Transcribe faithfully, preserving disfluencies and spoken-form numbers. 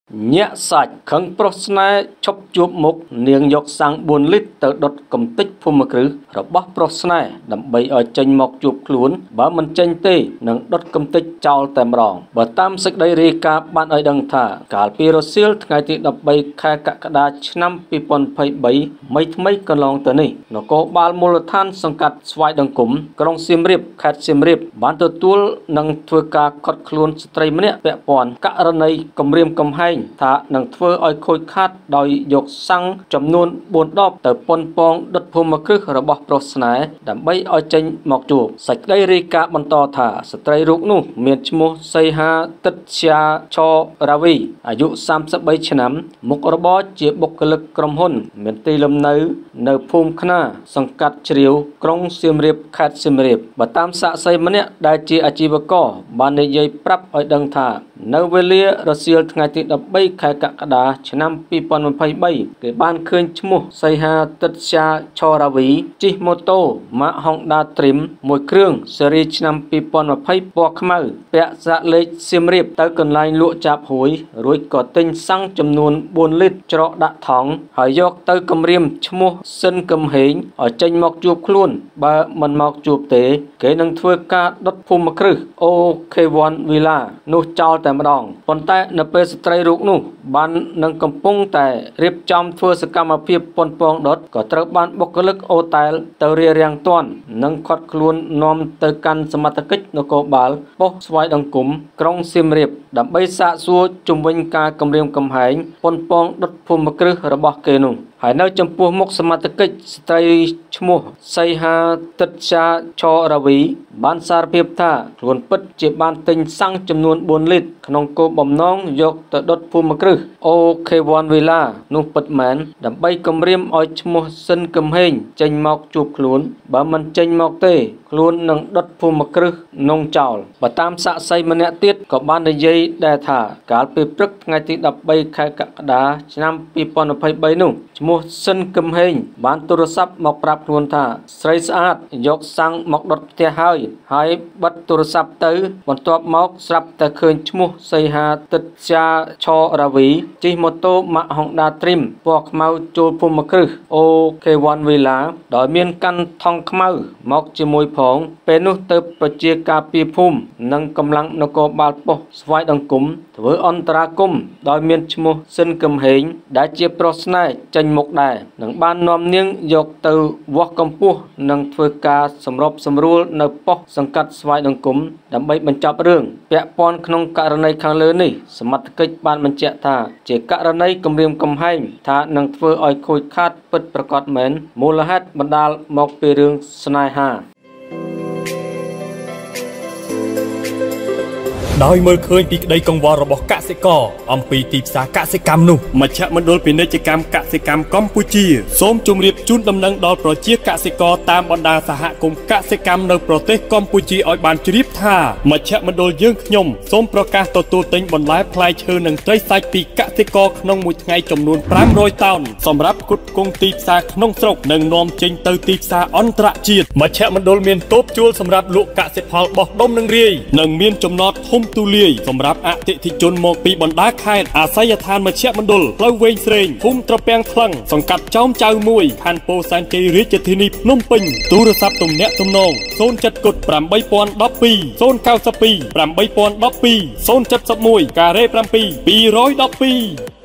nhẹ sạch khẩn prosna chop chup mục niềng dọc sang buồn lít từ đột cầm tích phù mực rứ rồi bóc prosna đầm bay ở trên mọc chup luồn bả mình trên tê nâng đột cầm tích trao tèm ròng và tam sức đây ri ca ban ở đằng thả cả pyrosil ngày thì đập bay khai cả cả đa năm pipon phay bảy mấy mấy con lòng tới này nó có ba mô than song cắt xoay đằng cúm trong xiêm riệp khát xiêm riệp bán từ tuol nâng thưa ca cọt luồn stray mẹ vẽ pòn cả rần này cầm riêm cầm hay thả nâng thưa oi khôi khát đòi dọc sang chấm nôn buồn đop từ pon pong đứt phù mực rứ rồi bóc prosna đầm bay ở trên mọc chup sạch đây ri ca ban to thả stray rục nu miền chmo xây ha tất cha cho raviอายุสามสิบปีឆ្នាំមុខរបរជាបុគ្គលិកក្រុមហ៊ុនមានទីលំនៅនៅភូមិខ្នាសង្កាត់ជ្រាវក្រុងសៀមរាបខេត្តសៀមរាបបើតាមសាក្សីម្នាក់ដែលជាអាជីវករបាននិយាយប្រាប់ឲ្យដឹងថានៅវេលារសៀលថ្ងៃទី13ខែកក្កដាឆ្នាំពីរពាន់ยี่สิบสามគេបានឃើញឈ្មោះសីហាទិតជាឆរាវីជិះម៉ូតូម៉ាក Honda Trim មួយគ្រឿងស៊េរីឆ្នាំពីរពាន់ยี่สิบពណ៌ខ្មៅពាក់សាកលេខសៀមរាបទៅកន្លែងលក់ចាប់ហួយរួចក៏ទិញសាំងចំនួនbốnលីត្រច្រកដាក់ថង់ហើយយកទៅគម្រាមឈ្មោះសិនកំហេងឲ្យចេញមកជួបខ្លួនបើមិនមកជួបទេគេនឹងធ្វើការដុតភូមិគ្រឹះ អូ ខេ វ៉ាន់ Villa នោះចោលតែម្ដងប៉ុន្តែនៅពេលស្ត្រីរូបនោះបាននឹងកំពុងតែរៀបចំធ្វើសកម្មភាពប៉ុនប៉ងដុតក៏ត្រូវបានបុគ្គលិកអូតែលទៅរារាំងទាន់និងខាត់ខ្លួននាំទៅកាន់សមត្ថកិច្ចនគរបាលប៉ុស្តិ៍ស្វាយដង្គមក្រុងសៀមរាបដើម្បីសាកសួរជំវិញការគម្រាមកំហែងប៉ុនប៉ងដុតភូមិគ្រឹះរបស់គេនោះហើយនៅចំពោះមុខសមត្ថកិច្ចស្ត្រីឈ្មោះសីហាទិតជាឆរាវីបានសារភាពថាខ្លួនពិតជាបានទិញសាំងចំនួនbốnលីត្រក្នុងគោលបំណងយកទៅដុតភូមិគ្រឹះ អូ ខេ វ៉ាន់ Villa នោះពិតមែនដើម្បីគម្រាមឲ្យឈ្មោះសិនកំហេងចេញមកជួបខ្លួនបើមិនចេញមកទេខ្លួននឹងដុតភូមិគ្រឹះនងចោលបើតាមសាក្សីម្នាក់ទៀតក៏បាននិយាយដែរថាកាលពីព្រឹកថ្ងៃទី13ខែកក្កដាឆ្នាំពីរពាន់ยี่สิบสามនោះឈ្មោះសិនកំហេងបានទូរស័ព្ទមកប្រាប់ខ្លួនថាស្រីស្អាតយកសាំងមកដុតផ្ទះហើយហើយបិទទូរស័ព្ទទៅបន្ទាប់មកស្រាប់តែឃើញឈ្មោះសីហាទិតជាឆរាវីជិះម៉ូតូម៉ាក Honda Trim ពណ៌ខ្មៅចូលភូមិគ្រឹះ អូ ខេ វ៉ាន់ Villa ដោយមានកាន់ថង់ខ្មៅមកជាមួយផងពេលនោះទៅប្រជាការពារភូមិនិងកម្លាំងនគរបាលប៉ុស្តិ៍ស្វាយដង្គមធ្វើអន្តរាគមន៍ដោយមានឈ្មោះសិនកំហេងដែលជាប្រុសស្នេហ៍ចេញមុខដែរនឹងបាននាំនាងយកទៅវាស់កម្ពស់និងធ្វើការសម្របសម្រួលនៅប៉ុស្តិ៍សង្កាត់ស្វាយដង្គមដើម្បីបញ្ចប់រឿងពាក់ព័ន្ធក្នុងករណីខាងលើនេះសមត្ថកិច្ចបានបញ្ជាក់ថាជាករណីគម្រាមកំហែងថានឹងធ្វើឲ្យខូចខាតពិតប្រាកដមែនមូលហេតុបណ្ដាលមកពីរឿងស្នេហាដោយមើលឃើញពីក្តីកង្វល់របស់កសិករអំពីទីផ្សារកសិកម្មនោះមជ្ឈមណ្ឌលពាណិជ្ជកម្មកសិកម្មកម្ពុជាសូមជម្រាបជូនដំណឹងដល់ប្រជាកសិករតាមបណ្ដាសហគមន៍កសិកម្មនៅប្រទេសកម្ពុជាឲ្យបានជ្រាបថាមជ្ឈមណ្ឌលយើងខ្ញុំសូមប្រកាសទទួលទិញបន្លែផ្លែឈើនិងត្រីសាច់ពីកសិករក្នុងមួយថ្ងៃចំនួនប្រាំរយតោនសម្រាប់ផ្គត់ផ្គង់ទីផ្សារក្នុងស្រុកនិងនាំចេញទៅទីផ្សារអន្តរជាតិមជ្ឈមណ្ឌលមានតូបជួលសម្រាប់លក់កសិផលបោះដុំនិងរាយនិងមានចំណតធំទូលាយសម្រាប់អតិថិជនមកពីបណ្ដាខេត្តអាសយដ្ឋានមជ្ឈមណ្ឌលផ្លូវវែងស្រេងភូមិត្រពាំងថ្លឹងសង្កាត់ចោមចៅមួយខណ្ឌពោធិ៍សែនជ័យរាជធានីភ្នំពេញទូរស័ព្ទទំនាក់ទំនងศูนย์ เจ็ด กุด แปด หนึ่ง หนึ่ง สอง ศูนย์ เก้า สอง แปด หนึ่ง หนึ่ง สอง การ៉េ เจ็ด สอง สอง สอง สอง